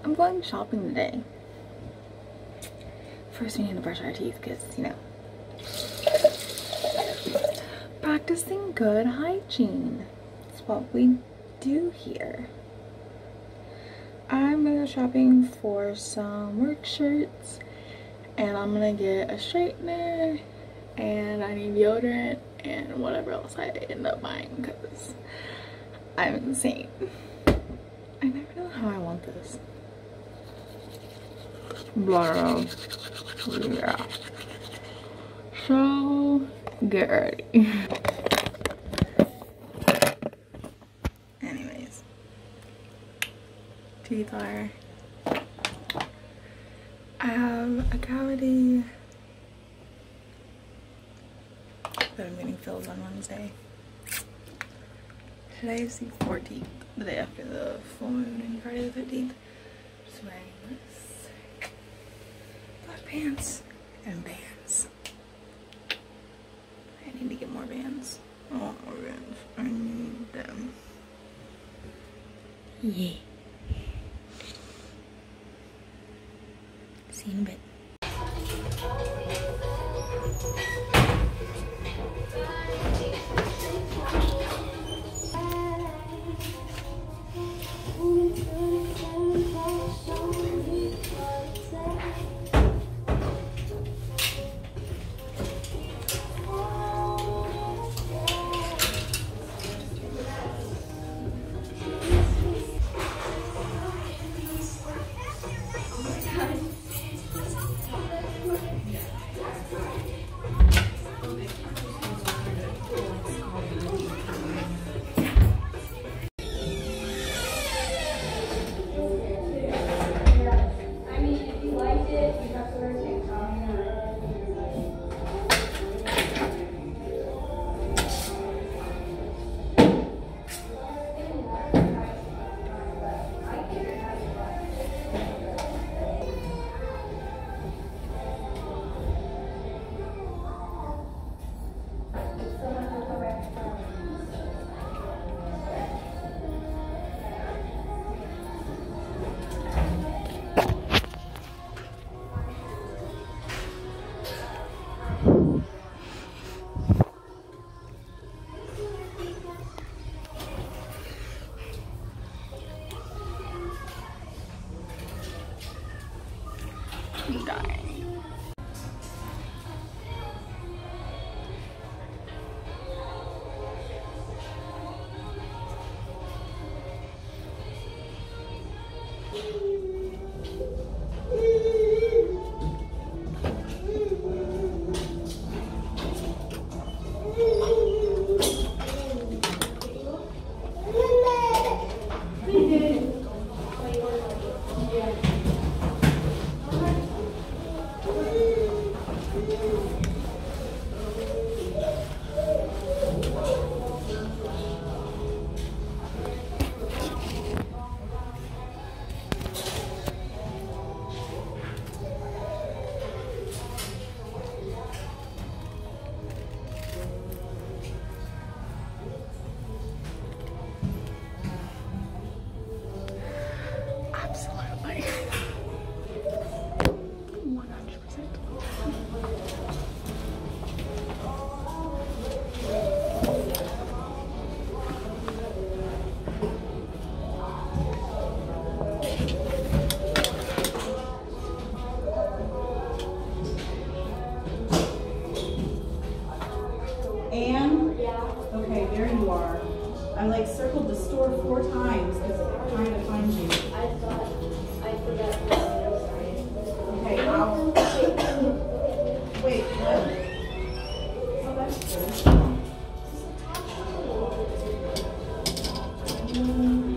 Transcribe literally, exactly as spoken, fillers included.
I'm going shopping today. First we need to brush our teeth because, you know, practicing good hygiene. That's what we do here. I'm gonna go shopping for some work shirts, and I'm gonna get a straightener, and I need deodorant and whatever else I end up buying because I'm insane. I never know how I want this. But yeah. So get ready. Anyways, teeth are. I have a cavity that I'm getting filled on Wednesday. Today is the fourteenth, the day after the full moon, and Friday the fifteenth. Just wearing this black pants and bands. I need to get more bands. I want more bands. I need them. Yeah. See you in a bit. I'm dying. Anne? Yeah. Okay, there you are. I like circled the store four times because I'm trying to find you. I thought I forgot. I'm sorry. Okay, I'll. Wait, what? Oh, that's good. Mm.